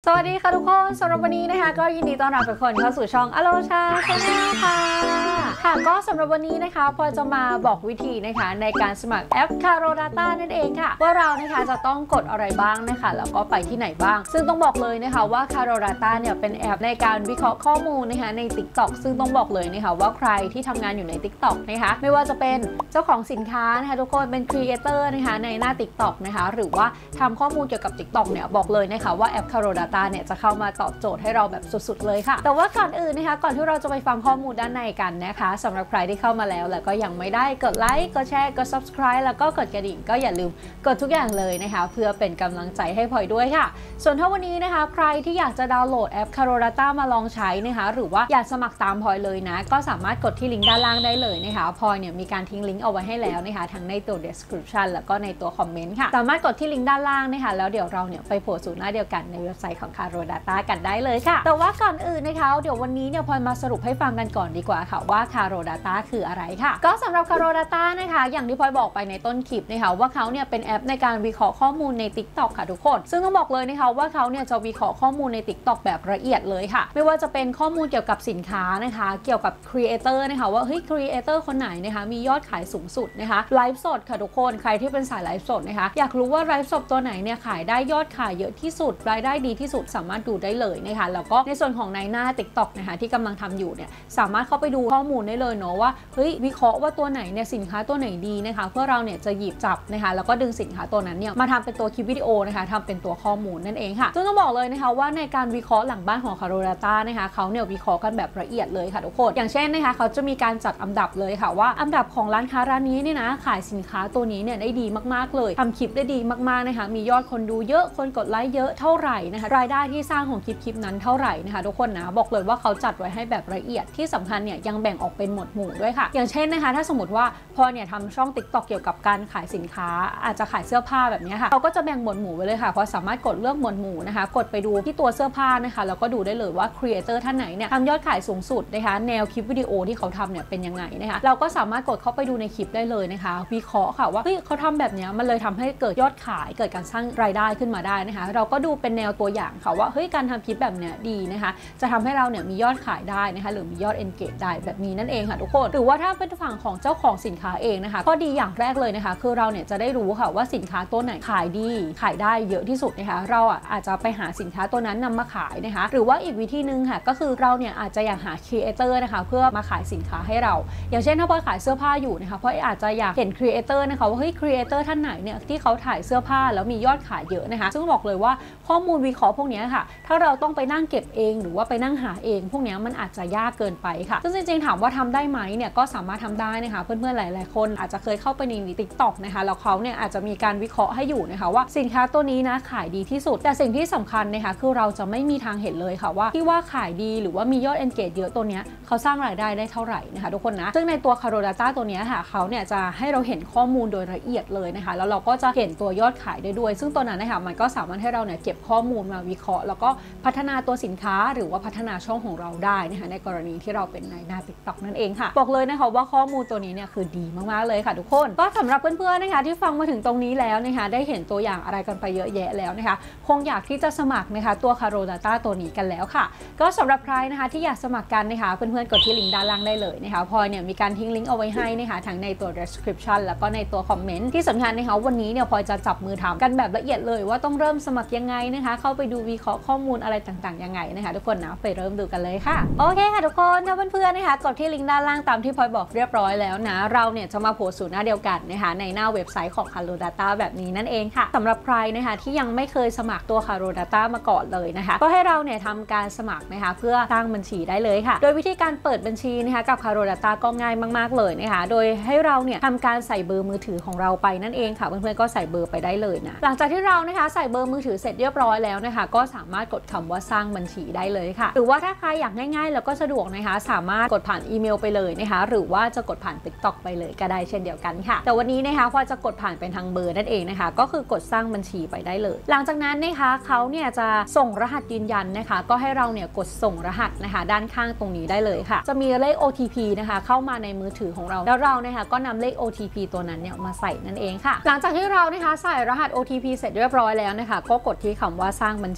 สวัสดีค่ะทุกคนสำหรับวันนี้นะคะก็ยินดีต้อนรับทุกคนเข้าสู่ช่องอโลชาชาแนลค่ะก็สำหรับวันนี้นะคะพอจะมาบอกวิธีนะคะในการสมัครแอป Caro Data นั่นเองค่ะว่าเรานะคะจะต้องกดอะไรบ้างนะคะแล้วก็ไปที่ไหนบ้างซึ่งต้องบอกเลยนะคะว่า Caro Data เนี่ยเป็นแอปในการวิเคราะห์ข้อมูลนะคะใน TikTok ซึ่งต้องบอกเลยนะคะว่าใครที่ทำงานอยู่ใน TikTok นะคะไม่ว่าจะเป็นเจ้าของสินค้านะคะทุกคนเป็น Creator นะคะในหน้า TikTok นะคะหรือว่าทำข้อมูลเกี่ยวกับ TikTok เนี่ยบอกเลยนะคะว่าแอป Caro Data เนี่ยจะเข้ามาตอบโจทย์ให้เราแบบสุดๆเลยค่ะแต่ว่าก่อนอื่นนะคะก่อนที่เราจะไปฟังข้อมูลด้านในกันนะคะสำหรับใครที่เข้ามาแล้วก็ยังไม่ได้กดไลค์กดแชร์กด subscribe แล้วก็กดกระดิ่งก็อย่าลืมกดทุกอย่างเลยนะคะเพื่อเป็นกำลังใจให้พลอยด้วยค่ะส่วนถ้าวันนี้นะคะใครที่อยากจะดาวน์โหลดแอป Caro Data มาลองใช้นะคะหรือว่าอยากสมัครตามพลอยเลยนะก็สามารถกดที่ลิงก์ด้านล่างได้เลยนะคะพลอยเนี่ยมีการทิ้งลิงก์เอาไว้ให้แล้วนะคะทั้งในตัว description แล้วก็ในตัวคอมเมนต์ค่ะสามารถกดที่ลิงก์ด้านล่างนะคะแล้วเดี๋ยวเราเนี่ยไปโผล่สู่หน้าเดียวกันในเว็บไซต์ของ Caro Data กันได้เลยค่ะแต่ว่าก่อนอื่นนะคะเดี๋ยววันนี้เนี่ยพลอยมาสรุปให้ฟังกันก่อนดีกว่าค่ะว่า Caro Data คืออะไรค่ะก็สำหรับ Caro Data นะคะอย่างที่พลอยบอกไปในต้นคลิปนะคะว่าเขาเนี่ยเป็นแอปในการวิเคราะห์ข้อมูลใน TikTok ค่ะทุกคนซึ่งต้องบอกเลยนะคะว่าเขาเนี่ยจะวิเคราะห์ข้อมูลใน TikTok แบบละเอียดเลยค่ะไม่ว่าจะเป็นข้อมูลเกี่ยวกับสินค้านะคะเกี่ยวกับ Creator นะคะว่าเฮ้ย Creator คนไหนนะคะมียอดขายสูงสุดนะคะไลฟ์สดค่ะทุกคนใครที่เป็นสายไลฟ์สดนะคะอยากรู้ว่าไลฟ์สดตัวไหนเนี่ยขายได้ยอดขายเยอะที่สุดรายได้ดีที่สุดสามารถดูได้เลยนะคะแล้วก็ในส่วนของในหน้า TikTok นะคะที่กำลังทำอยู่เนี่ยสามารถเข้าไปดูข้อมูลได้เลยเนาะว่าเฮ้ยวิเคราะห์ว่าตัวไหนเนี่ยสินค้าตัวไหนดีนะคะเพื่อเราเนี่ยจะหยิบจับนะคะแล้วก็ดึงสินค้าตัวนั้นเนี่ยมาทำเป็นตัวคลิปวิดีโอนะคะทำเป็นตัวข้อมูลนั่นเองค่ะซึ่งต้องบอกเลยนะคะว่าในการวิเคราะห์หลังบ้านของ Caro Data นะคะเขาเนี่ยวิเคราะห์กันแบบละเอียดเลยค่ะทุกคนอย่างเช่นนะคะเขาจะมีการจัดอันดับเลยค่ะว่าอันดับของร้านค้าร้านนี้เนี่ยนะขายสินค้าตัวนี้เนี่ยได้ดีมากๆเลยทำคลิปได้ดีมากๆนะคะมียอดคนดูเยอะคนกดไลค์เยอะเท่าไหร่นะคะรายได้ที่สร้างของคลิปนั้นเท่าไหร่นะคะทุกคนนะบอกเลยว่าเขาจัดไว้ให้แบบละเอียดที่สำคัญเนี่ยยังแบ่งออกเป็นหมวดหมู่ด้วยค่ะอย่างเช่นนะคะถ้าสมมติว่าพอเนี่ยทำช่อง TikTok เกี่ยวกับการขายสินค้าอาจจะขายเสื้อผ้าแบบนี้ค่ะเขาก็จะแบ่งหมวดหมู่ไว้เลยค่ะเพราะสามารถกดเลือกหมวดหมู่นะคะกดไปดูที่ตัวเสื้อผ้านะคะแล้วก็ดูได้เลยว่าครีเอเตอร์ท่านไหนเนี่ยทำยอดขายสูงสุดนะคะแนวคลิปวิดีโอที่เขาทำเนี่ยเป็นยังไงนะคะเราก็สามารถกดเข้าไปดูในคลิปได้เลยนะคะวิเคราะห์ค่ะว่าเฮ้ยเขาทำแบบนี้มันเลยทำให้เกิดยอดขายเกิดการสร้างรายได้ขึ้นมาได้นะคะเราก็ดูเป็นแนวตัวอย่างค่ะว่าเฮ้ยการทำคลิปแบบเนี้ยดีนะคะจะทำให้เราเนี่ยมียอดขายได้นะคะหรือมียอด engage ได้แบบนี้นั่นเองค่ะทุกคนหรือว่าถ้าเป็นฝั่งของเจ้าของสินค้าเองนะคะก็ดีอย่างแรกเลยนะคะคือเราเนี่ยจะได้รู้ค่ะว่าสินค้าตัวไหนขายดีขายได้เยอะที่สุดนะคะเราอาจจะไปหาสินค้าตัวนั้นนำมาขายนะคะหรือว่าอีกวิธีนึงค่ะก็คือเราเนี่ยอาจจะอยากหา Creator นะคะเพื่อมาขายสินค้าให้เราอย่างเช่นถ้าพลอยขายเสื้อผ้าอยู่นะคะพลอยอาจจะอยากเห็น Creator นะคะว่าเฮ้ย Creator ท่านไหนเนี่ยที่เขาถ่ายเสื้อผ้าแล้วมียอดขายเยอะนะคะซึ่งบอกเลยว่าข้อมูลวิเคราะห์พวกนี้ค่ะถ้าเราต้องไปนั่งเก็บเองหรือว่าไปนั่งหาเองพวกนี้มันอาจจะยากเกินไปค่ะซึ่งจริงๆถามว่าทำได้ไหมเนี่ยก็สามารถทำได้นะคะเพื่อนๆหลายๆคนอาจจะเคยเข้าไปใน TikTok นะคะแล้วเขาเนี่ยอาจจะมีการวิเคราะห์ให้อยู่นะคะว่าสินค้าตัวนี้นะขายดีที่สุดแต่สิ่งที่สำคัญนะคะคือเราจะไม่มีทางเห็นเลยค่ะว่าที่ว่าขายดีหรือว่ามียอด engage เยอะตัวนี้เขาสร้างรายได้ได้เท่าไหร่นะคะทุกคนนะซึ่งในตัว Caro Data ตัวนี้ค่ะเขาเนี่ยจะให้เราเห็นข้อมูลโดยละเอียดเลยนะคะแล้วเราก็จะเห็นตัวยอดขายได้ด้วยซึ่งตัวนั้นนะคะมันก็สามารถให้เราเนี่ยเก็บข้อมูลมาวิเคราะห์แล้วก็พัฒนาตัวสินค้าหรือว่าพัฒนาช่องของเราได้นะคะในกรณีที่เราเป็นในหน้า TikTok นั่นเองค่ะบอกเลยนะคะว่าข้อมูลตัวนี้เนี่ยคือดีมากๆเลยค่ะทุกคนก็สำหรับเพื่อนๆนะคะที่ฟังมาถึงตรงนี้แล้วนะคะได้เห็นตัวอย่างอะไรกันไปเยอะแยะแล้วนะคะคงอยากที่จะสมัครนะคะตัว Caro Data ตัวนี้กันแล้วค่ะก็สำหรับใครนะคะที่อยากสมัครกันนะคะเพื่อนๆกดที่ลิงก์ด้านล่างได้เลยนะคะพลอยเนี่ยมีการทิ้งลิงก์เอาไว้ให้นะคะทั้งในตัว description แล้วก็ในตัวคอมเมนต์ที่สำคัญนะคะวันนี้เนี่ยพลอยจะจับมือทำกันแบบละเอียดเลยว่าต้องเริ่มสมัครยังไงนะคะเข้าไปดูวิเคราะห์ข้อมูลอะไรต่างๆยังไงนะคะทุกคนนะไปเริ่มดูกันเลยค่ะโอเคค่ะทุกคนถ้าเพื่อนๆนะคะกดที่ลิงก์ด้านล่างตามที่พลอยบอกเรียบร้อยแล้วนะเราเนี่ยจะมาโผล่สู่หน้าเดียวกันนะคะในหน้าเว็บไซต์ของ Caro Data แบบนี้นั่นเองค่ะสำหรับใครนะคะที่ยังไม่เคยสมัครตัว Caro Data มาก่อนเลยนะคะก็ให้เราเนี่ยทำการสมัครนะคะเพื่อสร้างบัญชีได้เลยค่ะโดยวิธีการเปิดบัญชีนะคะกับ Caro Data ก็ง่ายมากๆเลยนะคะโดยให้เราเนี่ยทำการใส่เบอร์มือถือของเราไปนั่นเองค่ะเพื่อนๆก็ใส่เบอร์ไปได้เลยนะหลังจากที่เรานะคะใส่เบอร์มือถือเสร็จเรียบร้อยแล้วนะคะก็สามารถกดคำว่าสร้างบัญชีได้เลยค่ะหรือว่าถ้าใครอยากง่ายๆแล้วก็สะดวกนะคะสามารถกดผ่านอีเมลไปเลยนะคะหรือว่าจะกดผ่าน TikTok ไปเลยก็ได้เช่นเดียวกันค่ะแต่วันนี้นะคะพอจะกดผ่านเป็นทางเบอร์นั่นเองนะคะก็คือกดสร้างบัญชีไปได้เลยหลังจากนั้นนะคะเขาเนี่ยจะส่งรหัสยืนยันนะคะก็ให้เราเนี่ยกดส่งรหัสนะคะด้านข้างตรงนี้ได้เลยค่ะจะมีเลข OTP นะคะเข้ามาในมือถือของเราแล้วเรานะคะก็นำเลข OTP ตัวนั้นเนี่ยมาใส่นั่นเองค่ะหลังจากที่เรานะคะใส่รหัส OTP เสร็จเรียบร้อยแล้วนะคะก็กดที่คำว่าสร้างบัญ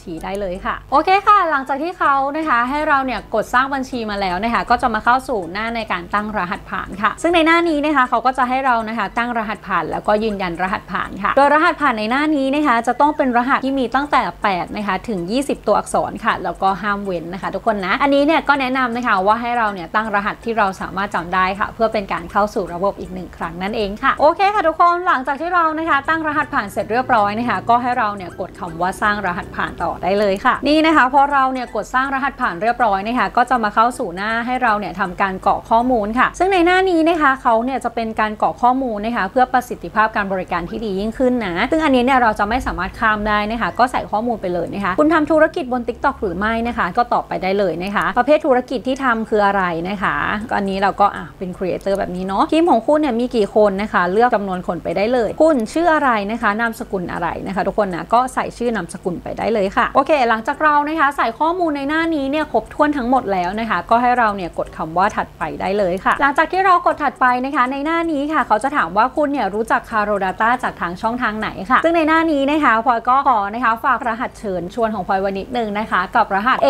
ชีได้เลยค่ะโอเคค่ะหลังจากที่เขานะคะให้เราเนี่ยกดสร้างบัญชีมาแล้วนะคะก็จะมาเข้าสู่หน้าในการตั้งรหัสผ่านค่ะซึ่งในหน้านี้นะคะเขาก็จะให้เรานะคะตั้งรหัสผ่านแล้วก็ยืนยันรหัสผ่านค่ะโดยรหัสผ่านในหน้านี้นะคะจะต้องเป็นรหัสที่มีตั้งแต่8นะคะถึง20ตัวอักษรค่ะแล้วก็ห้ามเว้นนะคะทุกคนนะอันนี้เนี่ยก็แนะนำนะคะว่าให้เราเนี่ยตั้งรหัสที่เราสามารถจำได้ค่ะเพื่อเป็นการเข้าสู่ระบบอีก1ครั้งนั่นเองค่ะโอเคค่ะทุกคนหลังจากที่เรานะคะตั้งรหัสผ่านเสร็จเรียบร้อยนะคะก็ให้เราเนี่ยกดคำว่าสร้างรหัสผ่านต่อได้เลยค่ะนี่นะคะพอเราเนี่ยกดสร้างรหัสผ่านเรียบร้อยนะคะก็จะมาเข้าสู่หน้าให้เราเนี่ยทำการกรอกข้อมูลค่ะซึ่งในหน้านี้นะคะเขาเนี่ยจะเป็นการกรอกข้อมูลนะคะเพื่อประสิทธิภาพการบริการที่ดียิ่งขึ้นนะซึ่งอันนี้เนี่ยเราจะไม่สามารถข้ามได้นะคะก็ใส่ข้อมูลไปเลยนะคะคุณทำธุรกิจบน TikTok หรือไม่นะคะก็ตอบไปได้เลยนะคะประเภทธุรกิจที่ทำคืออะไรนะคะอันนี้เราก็เป็นครีเอเตอร์แบบนี้เนาะทีมของคุณเนี่ยมีกี่คนนะคะเลือกจำนวนคนไปได้เลยคุณชื่ออะไรนะคะนามสกุลอะไรนะคะทุกคนนะก็ใส่ชื่อนามสกุลไปได้เลยค่ะโอเคหลังจากเรานะคะใส่ข้อมูลในหน้านี้เนี่ยครบถ้วนทั้งหมดแล้วนะคะก็ให้เราเนี่ยกดคำว่าถัดไปได้เลยค่ะหลังจากที่เรากดถัดไปนะคะในหน้านี้ค่ะเขาจะถามว่าคุณเนี่ยรู้จัก Caro Data จากทางช่องทางไหนค่ะซึ่งในหน้านี้นะคะพลอยก็ขอนะคะฝากรหัสเชิญชวนของพลอยวันนิดนึงนะคะกับรหัส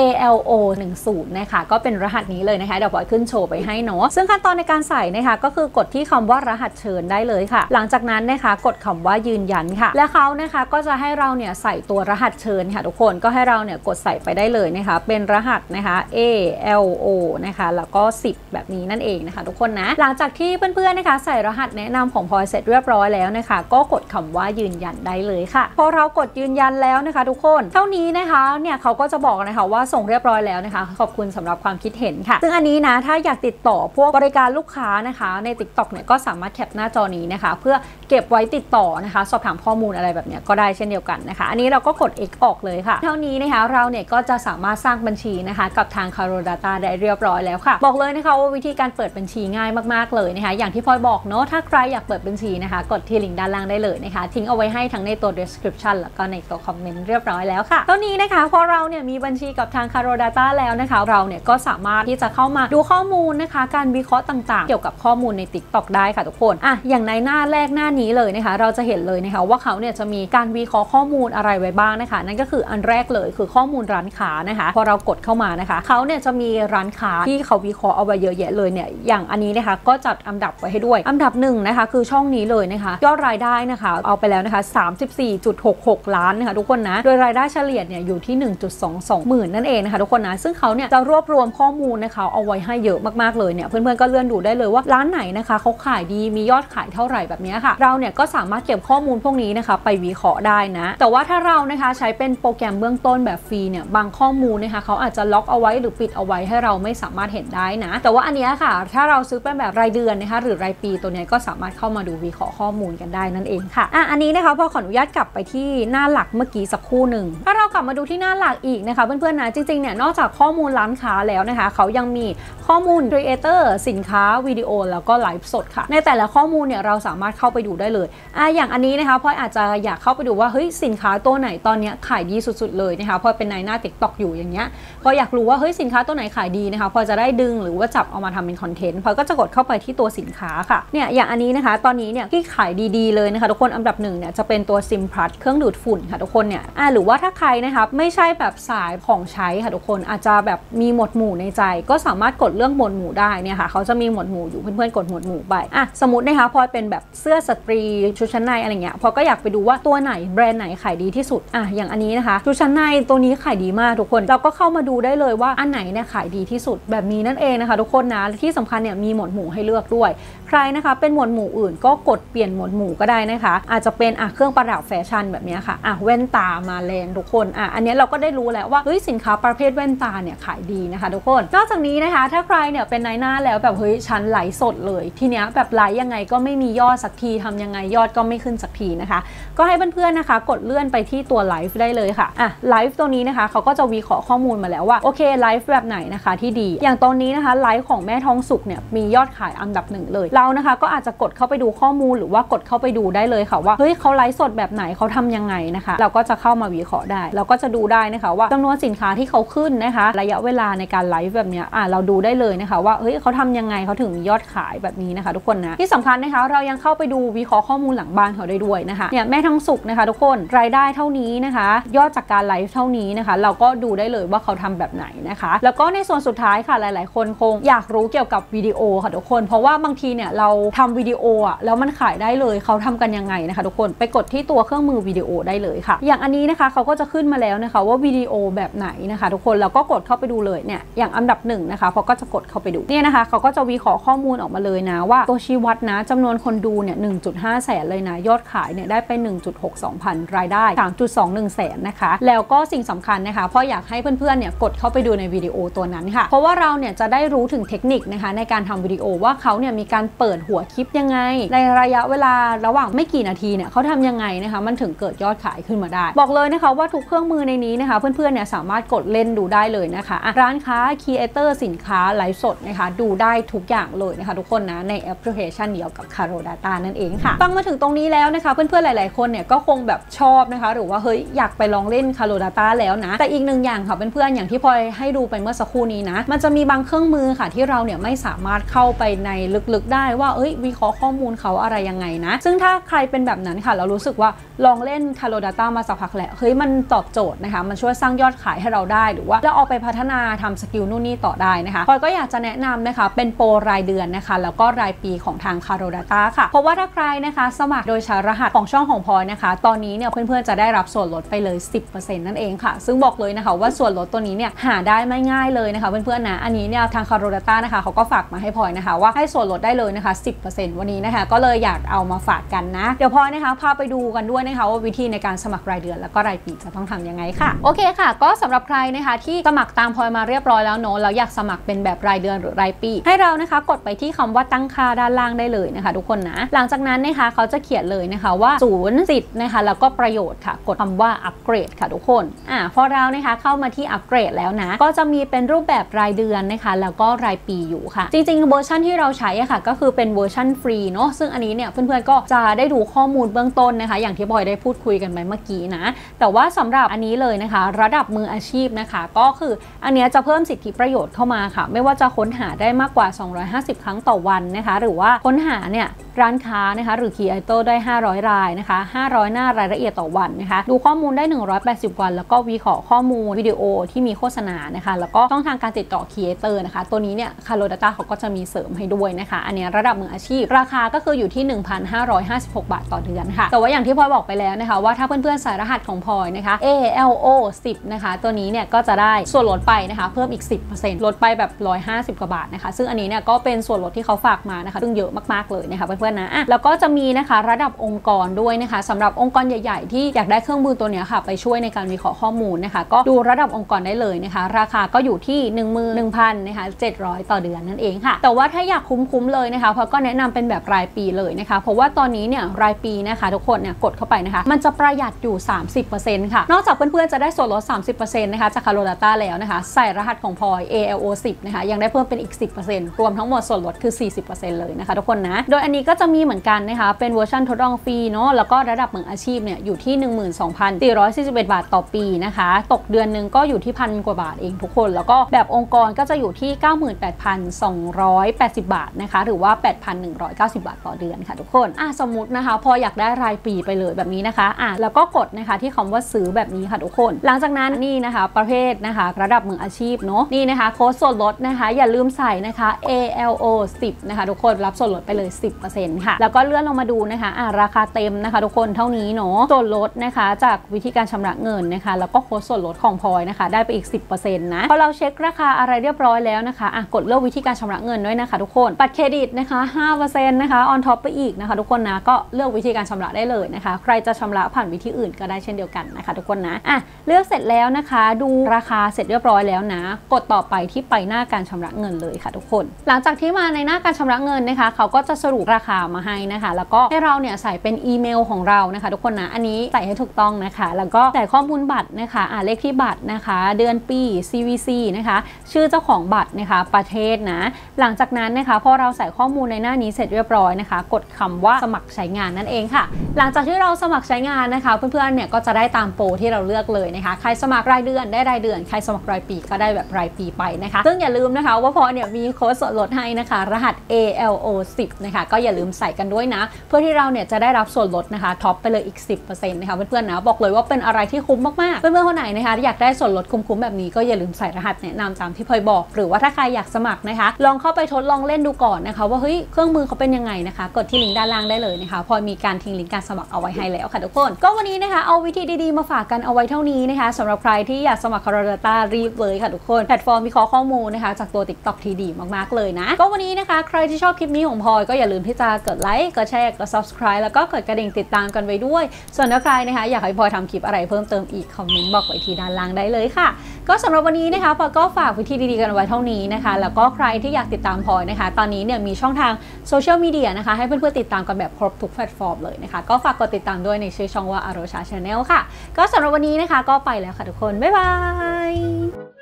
ALO10 นะคะก็เป็นรหัสนี้เลยนะคะเดี๋ยวพลอยขึ้นโชว์ไปให้เนาะซึ่งขั้นตอนในการใส่นะคะก็คือกดที่คำว่ารหัสเชิญได้เลยค่ะหลังจากนั้นนะคะกดคำว่ายืนยันค่ะและเขานะคะก็จะให้เราเนี่ยใส่ตัวรหัสเชิญค่ะทุกคนก็ให้เราเนี่ยกดใส่ไปได้เลยนะคะเป็นรหัสนะคะ ALO นะคะแล้วก็10แบบนี้นั่นเองนะคะทุกคนนะหลังจากที่เพื่อนๆนะคะใส่รหัสแนะนำของพลอยเสร็จเรียบร้อยแล้วนะคะก็กดคำว่ายืนยันได้เลยค่ะพอเรากดยืนยันแล้วนะคะทุกคนเท่านี้นะคะเนี่ยเขาก็จะบอกนะคะว่าส่งเรียบร้อยแล้วนะคะขอบคุณสำหรับความคิดเห็นค่ะซึ่งอันนี้นะถ้าอยากติดต่อพวกบริการลูกค้านะคะใน TikTok เนี่ยก็สามารถแคปหน้าจอนี้นะคะเพื่อเก็บไว้ติดต่อนะคะสอบถามข้อมูลอะไรแบบนี้ก็ได้เช่นเดียวกันนะคะอันนี้เราก็กด X ออกเลยค่ะเท่านี้นะคะเราเนี่ยก็จะสามารถสร้างบัญชีนะคะกับทาง Caro Data ได้เรียบร้อยแล้วค่ะบอกเลยนะคะว่าวิธีการเปิดบัญชีง่ายมากๆเลยนะคะอย่างที่พลอยบอกเนาะถ้าใครอยากเปิดบัญชีนะคะกดที่ลิงก์ด้านล่างได้เลยนะคะทิ้งเอาไว้ให้ทั้งในตัว description แล้วก็ในตัวคอมเมนต์เรียบร้อยแล้วค่ะเท่านี้นะคะพอเราเนี่ยมีบัญชีกับทาง Caro Data แล้วนะคะเราเนี่ยก็สามารถที่จะเข้ามาดูข้อมูลนะคะการวิเคราะห์ต่างๆเกี่ยวกับข้อมูลใน TikTok ได้ค่ะทุกคนอย่างในหน้าแรกหน้านี้เลยนะคะเราจะเห็นเลยนะคะว่าเขาเนี่ยจะมีการวิเคราะห์ข้อมูลอะไรไว้บ้างนะคะนั่นก็คืออันแรกเลยคือข้อมูลร้านค้านะคะพอเรากดเข้ามานะคะเขาเนี่ยจะมีร้านค้าที่เขาวิเคราะห์เอาไว้เยอะแยะเลยเนี่ยอย่างอันนี้นะคะก็จัดอันดับไว้ให้ด้วยอันดับ1นะคะคือช่องนี้เลยนะคะยอดรายได้นะคะเอาไปแล้วนะคะ34.66 ล้านนะคะทุกคนนะโดยรายได้เฉลี่ยเนี่ยอยู่ที่ 1.22 หมื่นนั่นเองนะคะทุกคนนะซึ่งเขาเนี่ยจะรวบรวมข้อมูลนะคะเอาไว้ให้เยอะมากๆเลยเนี่ยเพื่อนๆก็เลื่อนดูได้เลยว่าร้านไหนนะคะเขาขายดีมียอดขายเท่าไหร่แบบนี้ค่ะเราเนี่ยก็สามารถเก็บข้อมูลพวกนี้นะคะไปวิเคราะห์ได้นะแต่ว่าถ้าเรานะคะใช้เป็นโปรแกรมเบื้องต้นแบบฟรีเนี่ยบางข้อมูลนะคะเขาอาจจะล็อกเอาไว้หรือปิดเอาไว้ให้เราไม่สามารถเห็นได้นะแต่ว่าอันนี้ค่ะถ้าเราซื้อเป็นแบบรายเดือนนะคะหรือรายปีตัวนี้ก็สามารถเข้ามาดูวิเคราะห์ข้อมูลกันได้นั่นเองค่ะอันนี้นะคะพอขออนุญาตกลับไปที่หน้าหลักเมื่อกี้สักครู่หนึ่งถ้าเรากลับมาดูที่หน้าหลักอีกนะคะเพื่อนๆนะจริงๆเนี่ยนอกจากข้อมูลร้านค้าแล้วนะคะเขายังมีข้อมูลครีเอเตอร์สินค้าวิดีโอแล้วก็ไลฟ์สดค่ะในแต่ละข้อมูลเนี่ยเราสามารถเข้าไปดูได้เลยอย่างอันนี้นะคะพลอยอาจจะอยากเข้าไปดูว่าเฮ้ยสินค้าตัวไหนตอนนี้ขายดีสุดๆเลยนะคะพลอยเป็นในหน้า TikTok อยู่อย่างเงี้ยพออยากรู้ว่าเฮ้ยสินค้าตัวไหนขายดีนะคะพลอยจะได้ดึงหรือว่าจับเอามาทำเป็นคอนเทนต์พลอยก็จะกดเข้าไปที่ตัวสินค้าค่ะเนี่ยอย่างอันนี้นะคะตอนนี้เนี่ยที่ขายดีๆเลยนะคะทุกคนอันดับ1เนี่ยจะเป็นตัวซิมพลัสเครื่องดูดฝุ่นค่ะทุกคนเนี่ยหรือว่าถ้าใครนะคะไม่ใช่แบบสายของใช้ค่ะทุกคนอาจจะแบบมีหมวดหมู่ในใจก็สามารถกดเรื่องหมวดหมู่ได้เนี่ยค่ะเขาจะมีหมวดหมู่อยู่เพื่อนๆกดหมวดหมู่ไปสมมตินะคะพลอยเป็นแบบเสื้อสตรีชุดชั้นในอะไรเงี้ยพลอยก็อยากไปดูว่าตัวไหนแบรนด์ไหนขายดีที่สุดอย่างอันนี้นะคะชุดชั้นในตัวนี้ขายดีมากทุกคนเราก็เข้ามาดูได้เลยว่าอันไหนเนี่ยขายดีที่สุดแบบนี้นั่นเองนะคะทุกคนนะที่สำคัญเนี่ยมีหมวดหมู่ให้เลือกด้วยใครนะคะเป็นหมวดหมู่อื่นก็กดเปลี่ยนหมวดหมู่ก็ได้นะคะอาจจะเป็นเครื่องประดับแฟชั่นแบบนี้ค่ะแว่นตามาแรงทุกคนอันนี้เราก็ได้รู้แล้วว่าเฮ้ยสินค้าประเภทแว่นตาเนี่ยขายดีนะคะทุกคนนอกจากนี้นะคะถ้าใครเนี่ยเป็นนายหน้าแล้วแบบเฮ้ยฉันไลฟ์สดเลยทีเนี้ยแบบไลฟ์ยังไงก็ไม่มียอดสักทีทำยังไงยอดก็ไม่ขึ้นสักทีนะคะก็ให้เพื่อนๆนะคะกดเลื่อนไปที่ตัวไลฟ์ได้เลยค่ะไลฟ์ตัวนี้นะคะเขาก็จะวิเคราะห์ข้อมูลมาแล้วว่าโอเคไลฟ์แบบไหนนะคะที่ดีอย่างตอนนี้นะคะไลฟ์ของแม่ทองสุกเนี่ยมียอดขายอันดับ1เลยเรานะคะก็อาจจะกดเข้าไปดูข้อมูลหรือว่ากดเข้าไปดูได้เลยค่ะว่าเฮ้ยเขาไลฟ์สดแบบไหนเขาทำยังไงนะคะเราก็จะเข้ามาวิเคราะห์ได้เราก็จะดูได้นะคะว่าจำนวนสินค้าที่เขาขึ้นนะคะระยะเวลาในการไลฟ์แบบนี้เราดูได้เลยนะคะว่าเฮ้ยเขาทำยังไงเขาถึงมียอดขายแบบนี้นะคะทุกคนนะที่สำคัญนะคะเรายังเข้าไปดูวิเคราะห์ข้อมูลหลังบ้านเขาได้ด้วยนะคะเนี่ยแม่ทองสุกนะคะทุกคนรายได้เท่านี้นะคะยอดจากการไลฟ์เท่านี้นะคะเราก็ดูได้เลยว่าเขาทำแบบไหนนะคะแล้วก็ในส่วนสุดท้ายค่ะหลายๆคนคงอยากรู้เกี่ยวกับวิดีโอค่ะทุกคนเพราะว่าบางทีเนี่ยเราทำวิดีโออ่ะแล้วมันขายได้เลยเขาทำกันยังไงนะคะทุกคนไปกดที่ตัวเครื่องมือวิดีโอได้เลยค่ะอย่างอันนี้นะคะเขาก็จะขึ้นมาแล้วนะคะว่าวิดีโอแบบไหนนะคะทุกคนเราก็กดเข้าไปดูเลยเนี่ยอย่างอันดับ1นะคะเขาก็จะกดเข้าไปดูเนี่ยนะคะเขาก็จะวิเคราะห์ข้อมูลออกมาเลยนะว่าตัวชี้วัดนะจำนวนคนดูเนี่ย 1.5 แสนเลยนะยอดขายเนี่ยได้ไป 1.62 พันรายได้ 3.21 แสนนะคะแล้วก็สิ่งสำคัญนะคะเพราะอยากให้เพื่อนๆเนี่ยกดเข้าไปดูในวิดีโอตัวนั้นค่ะเพราะว่าเราเนี่ยจะได้รู้ถึงเทคนิคนะคะในการทำวิดีโอว่าเขาเนี่ยมีการเปิดหัวคลิปยังไงในระยะเวลาระหว่างไม่กี่นาทีเนี่ยเขาทำยังไงนะคะมันถึงเกิดยอดขายขึ้นมาได้บอกเลยนะคะว่าทุกเครื่องมือในนี้นะคะเพื่อนๆเนี่ยสามารถกดเล่นดูได้เลยนะคะร้านค้าครีเอเตอร์สินค้าไลฟ์สดนะคะดูได้ทุกอย่างเลยนะคะทุกคนนะในแอปพลิเคชันเดียวกับ Caro Data นั่นเองค่ะฟังมาถึงตรงนี้แล้วนะคะเพื่อนๆหลายๆคนเนี่ยก็คงแบบชอบนะคะหรือว่าเฮ้ยอยากไปลองเล่น Caro Data แล้วนะแต่อีกหนึ่งอย่างค่ะเพื่อนๆอย่างที่พลอยให้ดูไปเมื่อสักครู่นี้นะมันจะมีบางเครื่องมือค่ะที่เราเนี่ยไม่สามารถเข้าไปในลึกๆได้ว่าวิเคราะห์ข้อมูลเขาอะไรยังไงนะซึ่งถ้าใครเป็นแบบนั้นค่ะเรารู้สึกว่าลองเล่น Caro Data มาสักพักแล้วเฮ้ยมันตอบโจทย์นะคะมันช่วยสร้างยอดขายให้เราได้หรือว่าเราเอาไปพัฒนาทำสกิลนู่นนี่ต่อได้นะคะพลอยก็อยากจะแนะนำนะคะเป็นโปรรายเดือนนะคะแล้วก็รายปีของทาง Caro Data ค่ะเพราะว่าถ้าใครนะคะสมัครโดยใช้รหัสของช่องของพลอยนะคะตอนนี้เนี่ยเพื่อนๆจะได้รับส่วนลดไปเลย 10% นั่นเองค่ะซึ่งบอกเลยนะคะว่าส่วนลดตัวนี้เนี่ยหาได้ไม่ง่ายเลยนะคะเพื่อนๆนะอันนี้เนี่ยทาง Caro Data นะคะเขาก็ฝากมาให้พลอยนะคะว่าให้ส่วนลดได้เลยนะคะ 10% วันนี้นะคะก็เลยอยากเอามาฝากกันนะเดี๋ยวพลอยนะคะพาไปดูกันด้วยนะคะว่าวิธีในการสมัครรายเดือนแล้วก็รายปีจะต้องทำยังไงค่ะโอเคค่ะก็สำหรับใครนะคะที่สมัครตามพลอยมาเรียบร้อยแล้วเนอะเราอยากสมัครเป็นแบบรายเดือนหรือรายปีให้เรานะคะกดไปที่คำว่าตั้งค่าด้านล่างได้เลยนะคะทุกคนนะหลังจากนั้นนะคะเขาจะเขียนเลยนะคะว่าศูนย์สิทธิ์นะคะแล้วก็ประโยชน์ค่ะกดคำว่าอัปเกรดค่ะทุกคนพอเรานะคะเข้ามาที่อัปเกรดแล้วนะก็จะมีเป็นรูปแบบรายเดือนนะคะแล้วก็รายปีอยู่ค่ะจริงๆเวอร์ชันที่เราใช้ค่ะก็คือเป็นเวอร์ชันฟรีเนาะซึ่งอันนี้เนี่ยเพื่อนๆก็จะได้ดูข้อมูลเบื้องต้นนะคะอย่างที่บอยได้พูดคุยกันไปเมื่อกี้นะแต่ว่าสำหรับอันนี้เลยนะคะระดับมืออาชีพนะคะก็คืออันนี้จะเพิ่มสิทธิประโยชน์เข้ามาค่ะไม่ว่าจะค้นหาได้มากกว่า250ครั้งต่อวันนะคะหรือว่าค้นหาเนี่ยร้านค้านะคะหรือ Creator ได้500รายนะคะ500หน้ารายละเอียดต่อวันนะคะดูข้อมูลได้180วันแล้วก็วิเคราะห์ข้อมูลวิดีโอที่มีโฆษณานะคะแล้วก็ช่องทางการติดต่อ Creator นะคะตัวนี้เนี่ย Caro Data เขาก็จะมีเสริมให้ด้วยนะคะอันนี้ระดับมืออาชีพราคาก็คืออยู่ที่ 1,556 บาทต่อเดือนค่ะแต่ว่าอย่างที่พลอยบอกไปแล้วนะคะว่าถ้าเพื่อนๆใส่รหัสของพลอยนะคะ ALO 10นะคะตัวนี้เนี่ยก็จะได้ส่วนลดไปนะคะเพิ่มอีก 10% ลดไปแบบ150กว่าบาทนะคะซึ่งอันนี้เนี่ยก็เป็นส่วนลดที่เขาฝากมานะคะซึ่งเยอะมากๆเลยนะคะเพื่อนๆนะแล้วก็จะมีนะคะระดับองค์กรด้วยนะคะสำหรับองค์กรใหญ่ๆที่อยากได้เครื่องมือตัวนี้ค่ะไปช่วยในการวิเคราะห์ข้อมูลนะคะก็ดูระดับองค์กรได้เลยนะคะราคาก็อยู่ที่ 11,000 นะคะ700ต่อเดือนนั่นเองค่ะแต่ว่าถ้าอยากคุ้มๆเลยนะคะพอก็แนะนำเป็นแบบรายปีเลยนะคะเพราะว่าตอนนี้เนี่ยรายปีนะคะทุกคนเนี่ยกดเข้าไปนะคะมันจะประหยัดอยู่ 30% ค่ะนอกจากเพื่อนๆจะได้ส่วนลด 30% นะคะจาก Caro Data แล้วนะคะใส่รหัสของพลอย ALO 10นะคะยังได้เพิ่มเป็นอีก 10% รวมทั้งหมดส่วนลดคือ 40% เลยนะคะทุกคนนะโดยอันนี้ก็จะมีเหมือนกันนะคะเป็นเวอร์ชันทดลองฟรีเนาะแล้วก็ระดับมืออาชีพเนี่ยอยู่ที่ 12,441 บาทต่อปีนะคะตกเดือนนึงก็อยู่ที่1,000 กว่าบาทเองทุกคนแล้วก็แบบองค์กรก็จะอยู่ที่ 98,280 บาทนะคะหรือว่า 8,190 บาทต่อเดือนค่ะทุกคนสมมุตินะคะพออยากได้รายปีไปเลยแบบนี้นะคะแล้วก็กดนะคะที่คำว่าซื้อแบบนี้ค่ะทุกคนหลังจากนั้นนี่นะคะประเภทนะคะระดับมืออาชีพเนาะนี่นะคะโค้ดส่วนลดนะคะอย่าลืมใส่นะคะ ALO 10นะคะทุกคนรับส่วนลดไปเลย 10% ค่ะแล้วก็เลื่อนลงมาดูนะคะราคาเต็มนะคะทุกคนเท่านี้เนาะส่วนลดนะคะจากวิธีการชำระเงินนะคะแล้วก็โค้ดส่วนลดของพลอยนะคะได้ไปอีก 10% นะพอเราเช็คราคาอะไรเรียบร้อยแล้วนะคะกดเลือกวิธีการชำระเงินด้วยนะคะทุกคนบัตรเครดิตนะคะ 5% นะคะ on top ไปอีกนะคะทุกคนนะก็เลือกวิธีการชำระได้เลยนะคะใครจะชำระผ่านวิธีอื่นก็ได้เช่นเดียวกันนะคะทุกคนนะเลือกเสร็จแล้วนะคะดูราคาเสร็จเรียบร้อยแล้วนะกดต่อไปที่ไปหน้าการชำระเงินเลยค่ะทุกคนหลังจากที่มาในหน้าการชำระเงินนะคะเขาก็จะสรุปราคามาให้นะคะแล้วก็ให้เราเนี่ยใส่เป็นอีเมลของเรานะคะทุกคนนะอันนี้ใส่ให้ถูกต้องนะคะแล้วก็ใส่ข้อมูลบัตรนะคะเลขที่บัตรนะคะเดือนปี CVC นะคะชื่อเจ้าของบัตรนะคะประเทศนะหลังจากนั้นนะคะพอเราใส่ข้อมูลในหน้านี้เสร็จเรียบร้อยนะคะกดคำว่าสมัครใช้งานนั่นเองค่ะหลังจากที่เราสมัครใช้งานนะคะเพื่อนๆเนี่ยก็จะได้ตามโปรที่เราเลือกเลยนะคะใครสมัครรายเดือนได้รายเดือนใครสมัครรายปีก็ได้แบบรายปีไปนะคะซึ่งอย่าลืมนะคะว่าพอเนี่ยมีโค้ดส่วนลดให้นะคะรหัส ALO 10นะคะก็อย่าลืมใส่กันด้วยนะเพื่อที่เราเนี่ยจะได้รับส่วนลดนะคะท็อปไปเลยอีก 10% นะคะเพื่อนๆนะบอกเลยว่าเป็นอะไรที่คุ้มมากๆเพื่อนๆคนไหนนะคะอยากได้ส่วนลดคุ้มๆแบบนี้ก็อย่าลืมใส่รหัสแนะนำตามที่พลอยบอกหรือว่าถ้าใครอยากสมัครนะคะลองเข้าไปทดลองเล่นดูก่อนนะคะว่าเฮ้ยเครื่องมือเขาเป็นยังไงนะคะกดที่ลิงก์ด้านล่างได้เลยนะคะพลอยมีการทิ้งลิงก์การสมัครเอาไว้ให้แล้วค่ะทุกคนก็วันนี้นะคะเอาวิธีดีๆมาฝากกันเอาไว้เท่านี้นะคะสำหรับใครที่อยากสมัคร Carrodata รีบเลยค่ะทุกคนแพลตฟอร์มวิเคราะห์ข้อมูลนะคะจากตัว TikTok ที่ดีมากๆเลยนะก็วันนี้นะคะใครที่ชอบคลิปนี้ของพลอยก็อย่าลืมที่จะกดไลค์กดแชร์กด Subscribe แล้วก็กดกระดิ่งติดตามกันไว้ด้วยส่วนถ้าใครนะคะอยากให้พลอยทำคลิปอะไรเพิ่มเติมอีกคอมเมนต์บอกไว้ที่ด้านล่างได้เลยค่ะก็สำหรับวันนี้นะคะพลอยก็ฝากวิธีดีๆกันไว้เท่านี้นะคะแล้วก็ใครที่อยากติดตามพลอยนะคะตอนนี้เนี่ยมีช่องทางโซเชียลมีเดียนะคะให้เพื่อนๆติดตามกันแบบครบทุกแพลตฟอร์มเลยนะคะก็ฝากกดติดตามด้วยในชื่อช่องว่า Arosha Channel ค่ะก็สำหรับวันนี้นะคะก็ไปแล้วค่ะทุกคนบ๊ายบาย